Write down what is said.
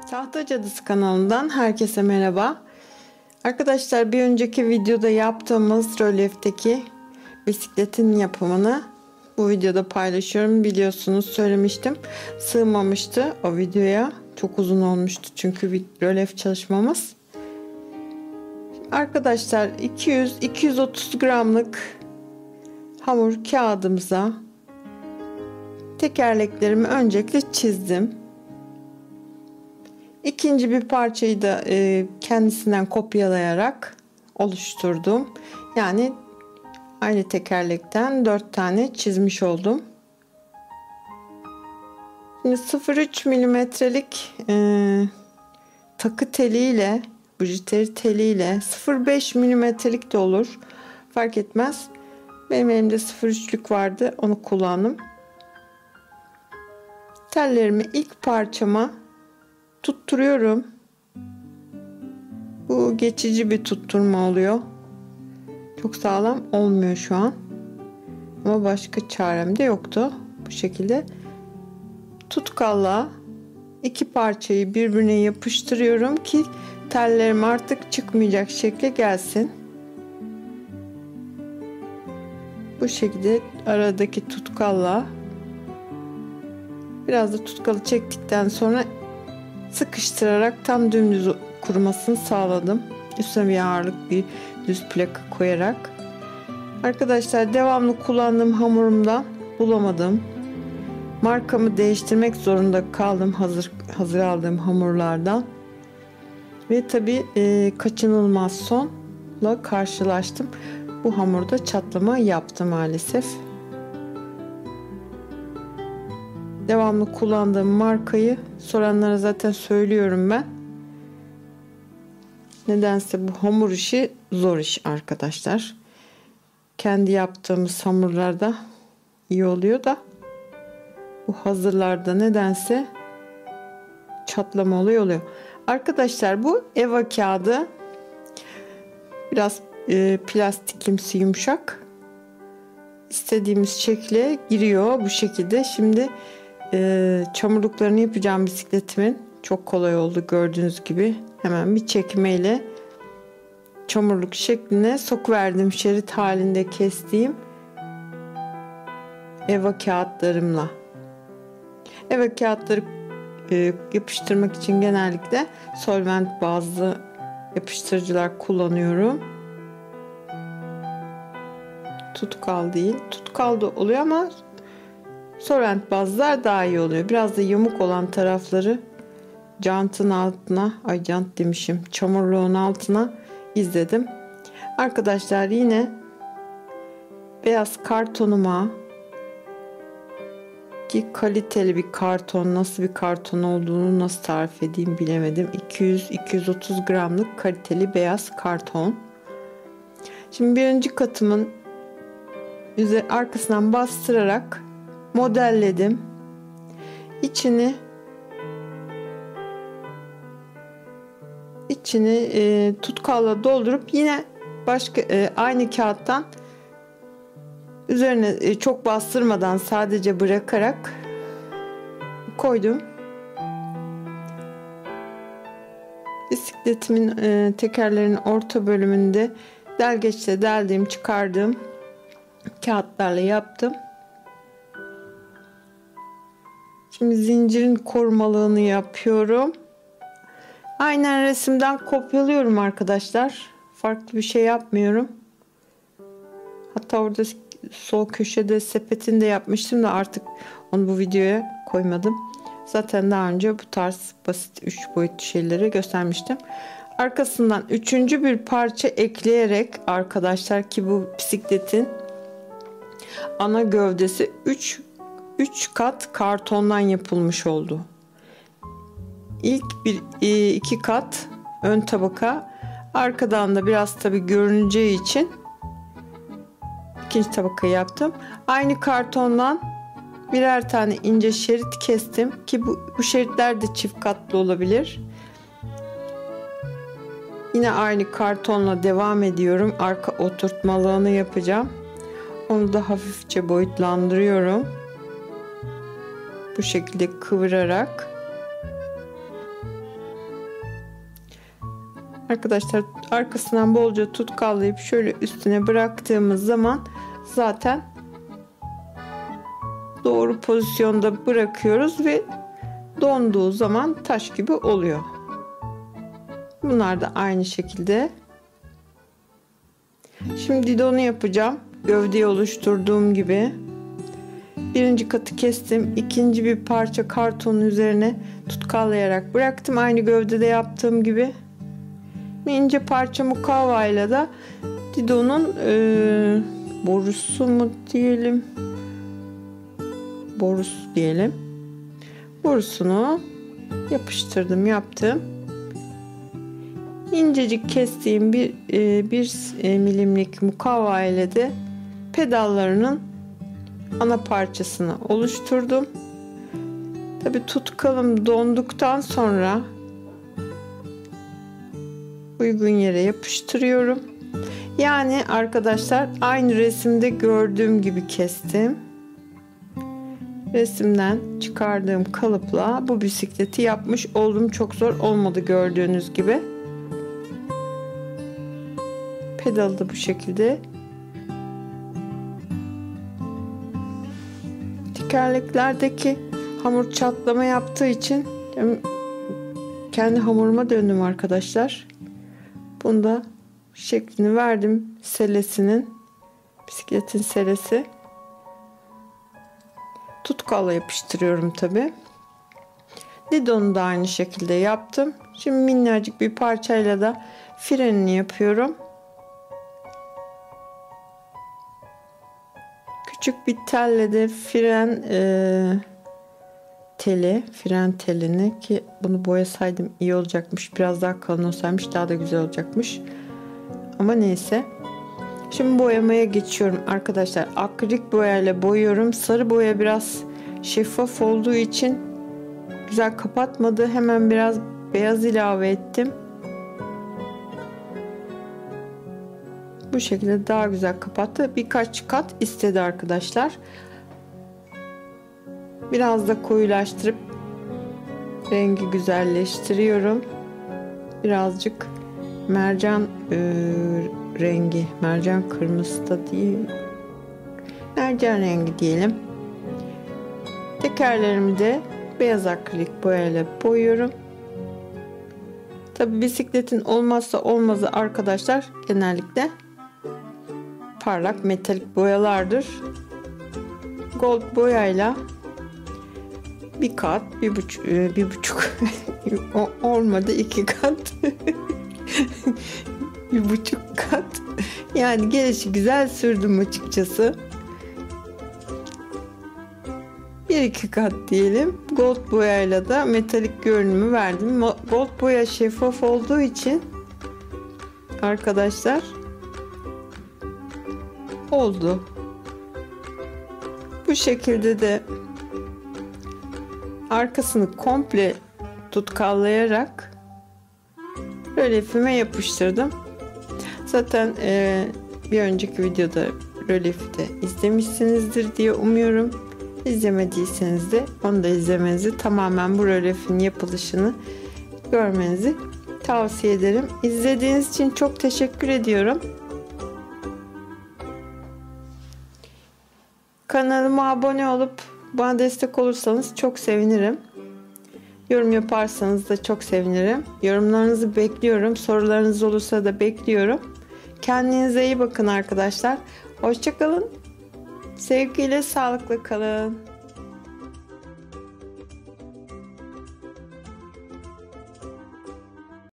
Tahta Cadısı kanalından herkese merhaba. Arkadaşlar, bir önceki videoda yaptığımız rölyefteki bisikletin yapımını bu videoda paylaşıyorum. Biliyorsunuz, söylemiştim. Sığmamıştı o videoya. Çok uzun olmuştu çünkü bir rölyef çalışmamız. Arkadaşlar, 200-230 gramlık hamur kağıdımıza tekerleklerimi öncelikle çizdim. İkinci bir parçayı da kendisinden kopyalayarak oluşturdum. Yani aynı tekerlekten 4 tane çizmiş oldum. Şimdi 0,3 milimetrelik takı teliyle, bujiteri teliyle, 0,5 milimetrelik de olur, fark etmez. Benim elimde 0,3'lük vardı, onu kullandım. Tellerimi ilk parçama tutturuyorum. Bu geçici bir tutturma oluyor. Çok sağlam olmuyor şu an. Ama başka çarem de yoktu. Bu şekilde tutkalla iki parçayı birbirine yapıştırıyorum ki tellerim artık çıkmayacak şekle gelsin. Bu şekilde aradaki tutkalla biraz da tutkalı çektikten sonra sıkıştırarak tam dümdüz kurumasını sağladım. Üstüne bir ağırlık, bir düz plaka koyarak. Arkadaşlar, devamlı kullandığım hamurumdan bulamadım. Markamı değiştirmek zorunda kaldım hazır aldığım hamurlardan. Ve tabi kaçınılmaz sonla karşılaştım. Bu hamurda çatlama yaptı maalesef. Devamlı kullandığım markayı soranlara zaten söylüyorum ben. Nedense bu hamur işi zor iş arkadaşlar. Kendi yaptığımız hamurlarda iyi oluyor da bu hazırlarda nedense çatlama oluyor. Arkadaşlar, bu eva kağıdı biraz plastikimsi, yumuşak. İstediğimiz şekle giriyor bu şekilde. Şimdi çamurluklarını yapacağım bisikletimin. Çok kolay oldu, gördüğünüz gibi. Hemen bir çekmeyle çamurluk şekline sokuverdim, şerit halinde kestiğim eva kağıtlarımla. Eva kağıtları yapıştırmak için genellikle solvent bazlı yapıştırıcılar kullanıyorum. Tutkal değil, tutkal da oluyor ama solvent bazlar daha iyi oluyor. Biraz da yamuk olan tarafları jantın altına, jant demişim, çamurluğun altına izledim. Arkadaşlar, yine beyaz kartonuma, ki kaliteli bir karton, nasıl bir karton olduğunu nasıl tarif edeyim bilemedim. 200-230 gramlık kaliteli beyaz karton. Şimdi birinci katımın arkasından bastırarak modelledim. İçini tutkalla doldurup yine başka aynı kağıttan üzerine çok bastırmadan sadece bırakarak koydum. Bisikletimin tekerlerinin orta bölümünde delgeçle deldiğim, çıkardığım kağıtlarla yaptım. Şimdi zincirin korumalığını yapıyorum. Aynen resimden kopyalıyorum arkadaşlar. Farklı bir şey yapmıyorum. Hatta orada sol köşede sepetini de yapmıştım da artık onu bu videoya koymadım. Zaten daha önce bu tarz basit 3 boyutlu şeyleri göstermiştim. Arkasından üçüncü bir parça ekleyerek arkadaşlar, ki bu bisikletin ana gövdesi 3 kat kartondan yapılmış oldu. İlk iki kat ön tabaka, arkadan da biraz tabi görüneceği için ikinci tabaka yaptım. Aynı kartondan birer tane ince şerit kestim ki bu şeritler de çift katlı olabilir. Yine aynı kartonla devam ediyorum. Arka oturtmalığını yapacağım. Onu da hafifçe boyutlandırıyorum. Bu şekilde kıvırarak Arkadaşlar arkasından bolca tutkallayıp şöyle üstüne bıraktığımız zaman zaten doğru pozisyonda bırakıyoruz ve donduğu zaman taş gibi oluyor. Bunlar da aynı şekilde. Şimdi didonu yapacağım. Gövdeyi oluşturduğum gibi. Birinci katı kestim. İkinci bir parça kartonun üzerine tutkallayarak bıraktım. Aynı gövdede yaptığım gibi. İnce parça mukavva ile de didonun borusu mu diyelim? Borusu diyelim. Borusunu yapıştırdım, yaptım. İncecik kestiğim bir milimlik mukavva ile de pedallarının ana parçasını oluşturdum. Tabi tutkalım donduktan sonra uygun yere yapıştırıyorum. Yani arkadaşlar aynı resimde gördüğüm gibi kestim. Resimden çıkardığım kalıpla bu bisikleti yapmış oldum. Çok zor olmadı gördüğünüz gibi. Pedalı da bu şekilde. Tekerleklerdeki hamur çatlama yaptığı için kendi hamuruma döndüm arkadaşlar. Bunda şeklini verdim selesinin, bisikletin selesi. Tutkalla yapıştırıyorum tabi. Didonu da aynı şekilde yaptım. Şimdi minnacık bir parçayla da frenini yapıyorum. Küçük bir telle de fren telini, ki bunu boyasaydım iyi olacakmış. Biraz daha kalın olsaymış daha da güzel olacakmış. Ama neyse. Şimdi boyamaya geçiyorum arkadaşlar. Akrilik boyayla boyuyorum. Sarı boya biraz şeffaf olduğu için güzel kapatmadı. Hemen biraz beyaz ilave ettim. Bu şekilde daha güzel kapattı. Birkaç kat istedi arkadaşlar. Biraz da koyulaştırıp rengi güzelleştiriyorum. Birazcık mercan rengi, mercan kırmızı da değil, mercan rengi diyelim. Tekerlerimi de beyaz akrilik boyayla boyuyorum. Tabi bisikletin olmazsa olmazı arkadaşlar genellikle parlak metalik boyalardır. Gold boyayla bir kat, bir buçuk olmadı, 2 kat bir buçuk kat, yani gelişi güzel sürdüm açıkçası. 1-2 kat diyelim. Gold boyayla da metalik görünümü verdim. Gold boya şeffaf olduğu için arkadaşlar oldu. Bu şekilde de arkasını komple tutkallayarak rölyefime yapıştırdım. Zaten bir önceki videoda rölyefi de izlemişsinizdir diye umuyorum. İzlemediyseniz de onu da izlemenizi, tamamen bu rölyefin yapılışını görmenizi tavsiye ederim. İzlediğiniz için çok teşekkür ediyorum. Kanalıma abone olup bana destek olursanız çok sevinirim. Yorum yaparsanız da çok sevinirim. Yorumlarınızı bekliyorum. Sorularınız olursa da bekliyorum. Kendinize iyi bakın arkadaşlar. Hoşça kalın. Sevgiyle, sağlıklı kalın.